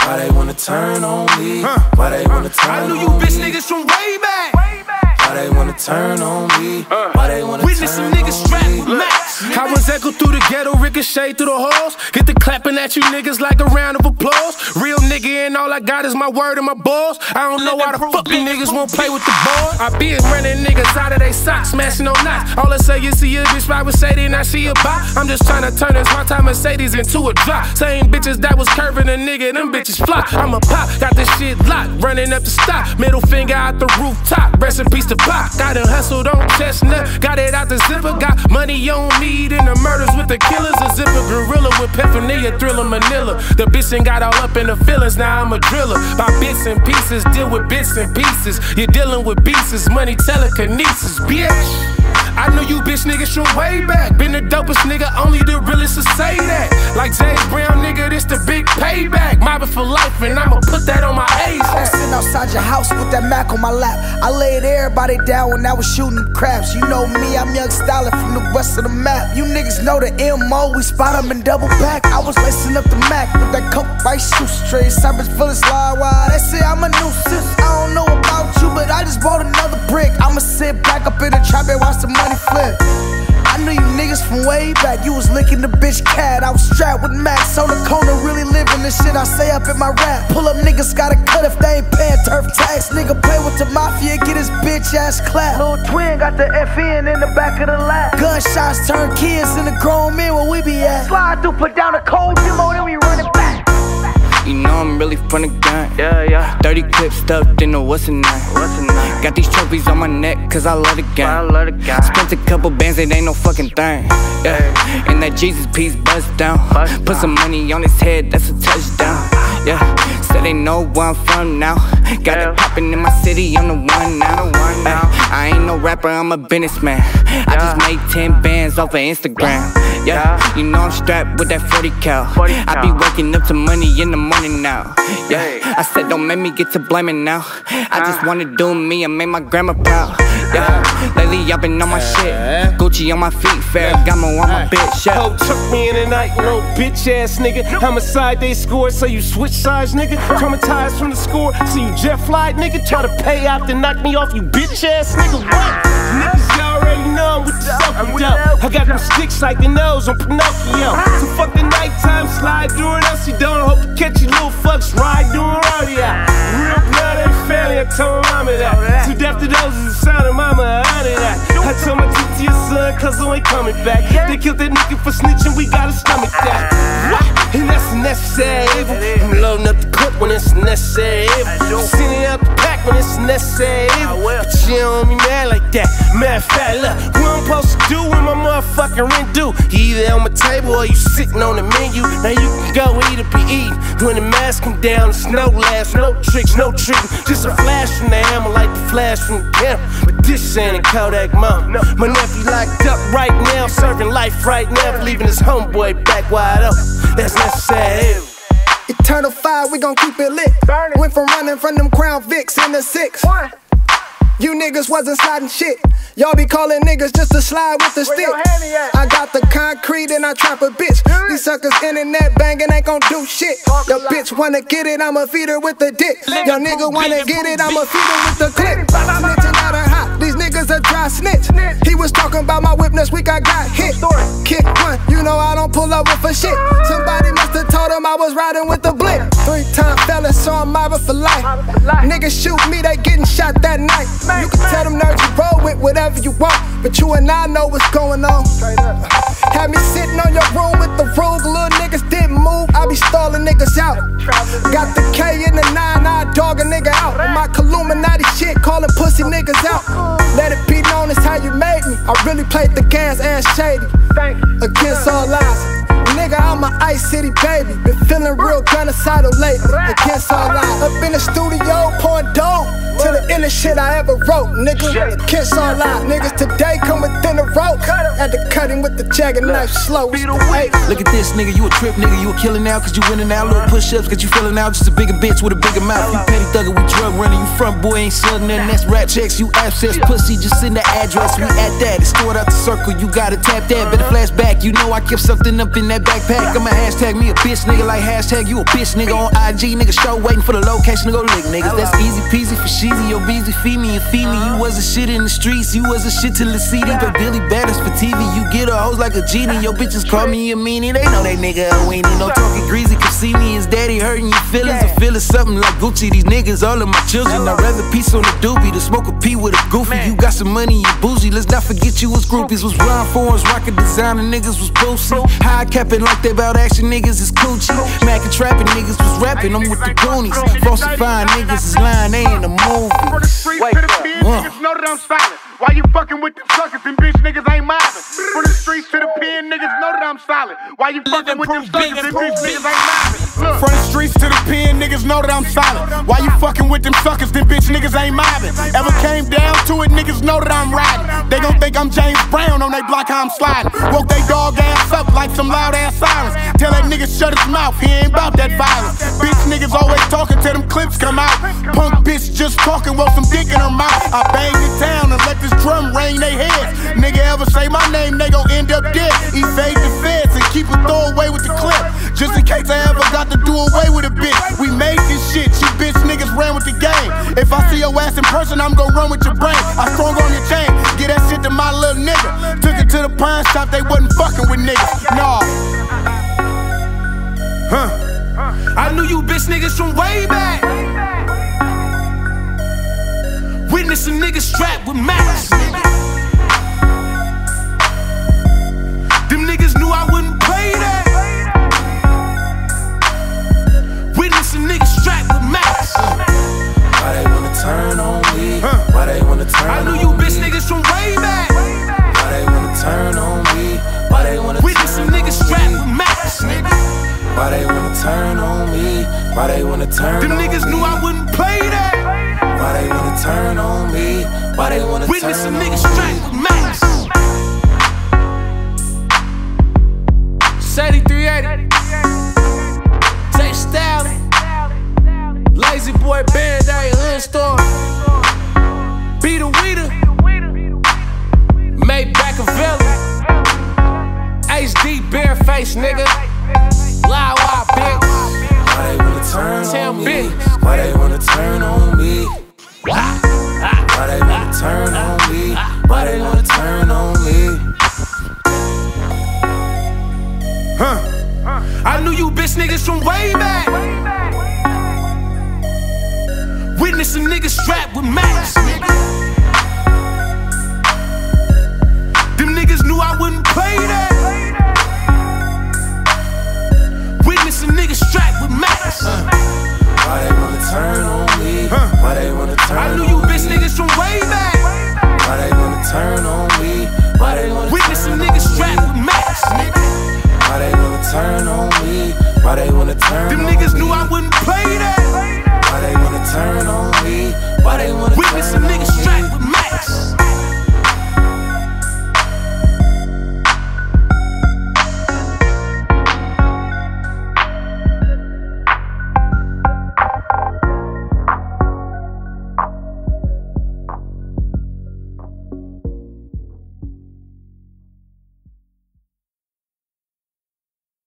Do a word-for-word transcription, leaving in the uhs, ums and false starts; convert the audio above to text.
Why they wanna turn on me? Why they wanna turn on me? I knew you bitch niggas from way back. Why they wanna turn on me? Why they wanna Witness some niggas strapped with Macs. I was echo through the ghetto, ricochet through the halls. Get the clapping at you niggas like a round of applause. Real nigga and all I got is my word and my balls. I don't know why the fuck you niggas won't play with the ball. I been running niggas out of they socks, smashing on knots. All I say is see a bitch ride with Shady and I see a bop. I'm just trying to turn this one time Mercedes into a drop. Same bitches that was curving a nigga, them bitches flop. I'm a pop, got this shit locked, running up the stop. Middle finger out the rooftop, rest in peace to pop. Got it hustled on chestnut, got it out the zipper. Got money on me and the murders with the killers. A zipper gorilla with paraphernalia, thriller Manila. The bitch ain't got all up in the feelings, now I'm a driller. By bits and pieces, deal with bits and pieces. You're dealing with beasts, money telekinesis, bitch. I knew you bitch niggas from way back. Been the dopest nigga, only the realest to say that. Like James Brown nigga, this the big payback. Mobbing for life and I'ma put that on my ace. I was sitting outside your house with that Mac on my lap. I laid everybody down when I was shooting crabs. You know me, I'm young Stalin from the west of the map. You niggas know the M O, we spot them in double back. I was lacing up the Mac with that coke rice shoestrings. I was full of slide wide, they say I'm a nuisance. I don't know about you, but I just bought another brick. I'ma sit back up in the trap and watch the money flip. I knew you niggas from way back. You was licking the bitch cat. I was strapped with Max on the corner, really living the shit I say up in my rap. Pull up niggas gotta cut if they ain't paying turf tax. Nigga play with the mafia, get his bitch ass clapped. Lil Twin got the F N in the back of the lap. Gunshots turn kids into grown men where we be at. Slide through, put down a cold demo, then we run it back. You know I'm really from the gun. Yeah, yeah. thirty clips stuffed in the what's a nine. What's a nine? Got these trophies on my neck cause I love the game. I love the game. Spent a couple bands, it ain't no fucking thing. Yeah. And that Jesus piece bust down. Bust Put some money on his head, that's a touchdown. Yeah. So they know where I'm from now. Got yeah. it poppin' in my city, I'm the one now. The one now. I ain't no rapper, I'm a businessman. Yeah. I just made ten bands off of Instagram. Yeah. yeah. You know I'm strapped with that forty cal. forty cal. I be waking up to money in the morning now. Yeah. I said don't make me get to blaming now. I just wanna do me and make my grandma proud. Yeah. Lately I've been on my shit. Gucci on my feet, Ferragamo on my bitch. Yeah. Ho took me in the night, little bitch ass nigga. Homicide they scored, so you switch sides, nigga. Traumatized from the score, so you jet fly, nigga. Try to pay out to knock me off, you bitch ass nigga. What? Niggas already know I'm with the soaking dope. I got them sticks like the nose on Pinocchio. So fuck the nighttime slide during us, you don't hope to catch you little fucks ride during rodeo. Real blood and family, I told mama that. Too deaf to those is the sound of mama, I did that. I told my teeth to your son, cause I ain't coming back. They killed that nigga for snitching, we gotta stomach that. What? And that's a necessary evil. I'm loading up the clip when it's necessary evil. Sending out the pack when it's necessary evil. But you don't be mad like that. Matter of fact, look, what I'm supposed to do when my motherfucking rent due? You either on my table or you sitting on the menu. Now you can go eat or be eating. When the mask come down, it's no laughs, no tricks, no treating. Just a flash from the hammer like the flash from the camera. But this ain't a Kodak moment. My nephew locked up right now, serving life right now, leaving his homeboy back wide open. That's necessary. Eternal fire, we gon' keep it lit. Went from running from them Crown Vics in the six. You niggas wasn't sliding shit. Y'all be calling niggas just to slide with the stick. I got the concrete and I trap a bitch. These suckers internet banging ain't gon' do shit. Your bitch wanna get it, I'ma feed her with the dick. Your nigga wanna get it, I'ma feed her with the clip. Snitching out of hot, these niggas a dry snitch. He was talking about my whip this week, I got hit. Kick one, you know I don't pull over for shit. Somebody must've told him I was riding with the blip. Three time felon, so I'm mobbing for life. Niggas shoot me, they getting shot that night. You can tell them nerds you roll with whatever you want, but you and I know what's going on. Had me sitting on your room with the rogue, little niggas didn't move, I be stalling niggas out. Got the K in the nine, I dog a nigga out. And my Illuminati shit, calling pussy niggas out. Let it be known as how you made me. I really played the gas ass shady. Against all lies. Nigga, I'm a Ice City baby. Been feeling real genocidal lately. Against all lies. Up in the studio, pouring dope to the illest shit I ever wrote, nigga. Against all lies. Niggas today come within a rope. Had to cut him with the jagged knife slow. Look at this, nigga. You a trip, nigga. You a killer now, cause you winning out. Little push ups, cause you feeling out. Just a bigger bitch with a bigger mouth. You petty thugger, we drug running. You front boy, ain't selling nothing. That's rat checks. You abscess pussy, just send the address. We at that. It's stored out the circle. You gotta tap that. Better flash back. You know I kept something up in that backpack. I'ma hashtag me a bitch nigga like hashtag you a bitch nigga on I G. Nigga show waiting for the location to go lick niggas. That's easy peasy for sheezy. Yo, Beezy, feed me and feed me. You wasn't shit in the streets, you wasn't shit till the C D. But Billy Baddest for T V, you get a hoes like a genie. Yo, bitches call me a meanie, they know that nigga a weenie. No talking greasy, can see me, his daddy hurting your feelings. Or feeling something like Gucci, these niggas all of my children. I'd rather peace on the doobie than smoke a pee with a goofy. You got some money, you bougie, let's not forget you was groupies. Was rhyme forms, rocket designer, niggas was boosie. High capping like they bout action, niggas is coochie. Mackin' trapping, niggas was rapping, I'm with the Goonies. Falsifying niggas is lying, they in the movie. From the streets to the pen, niggas know that I'm silent. Why you fucking with them suckers and bitch niggas ain't mobbing? From the streets to the pen, niggas know that I'm solid. Why you fucking with them suckers and bitch niggas ain't mobbing? From the streets to the pen, niggas know that I'm solid. Why you fucking with them suckers, then bitch niggas ain't mobbing? Ever came down to it, niggas know that I'm riding. They gon' think I'm James Brown on they block how I'm sliding. Woke they dog ass up like some loud ass sirens. Tell that nigga shut his mouth, he ain't bout that violence. Bitch niggas always talking till them clips come out. Punk bitch just talking, want some dick in her mouth. I bang in town and let this drum ring they heads. Nigga ever say my name, they gon' end up dead. Evade the feds and keep a throwaway with the clip. Just in case I ever got to do away with a bitch. We made this shit, you bitch niggas ran with the game. If I see your ass in person, I'm gon' run with your brain. I strung on your chain, get that shit to my little nigga. Took it to the pawn shop, they wasn't fucking with niggas. Nah. Huh. I knew you bitch niggas from way back. Witness a nigga strapped with Macs. Them niggas knew I wouldn't play that. Witness a nigga strapped with Macs. Why they wanna turn on me? Huh. Why they wanna turn on me? I knew you bitch niggas from way back. Why they wanna turn on me? Why they wanna Witness a turn nigga on strapped me? with Macs. Why they wanna turn on me? Why they wanna turn Them on niggas me? knew I wouldn't play that. Why they wanna turn on me? Why they wanna Witness a turn on nigga me? strapped with Macs. Shady three eighty. Take Stalin. Lazy boy Bandaide, hood store. Beeda Weeda. Mayback a villain. H D bare face, nigga. Lie wild bitch. Why they wanna turn Tell on me? bitch. Why they wanna turn on me? Why they wanna turn on me? Why they wanna turn on me? Huh. I knew you bitch niggas from way back. Witness a nigga strapped with Macs.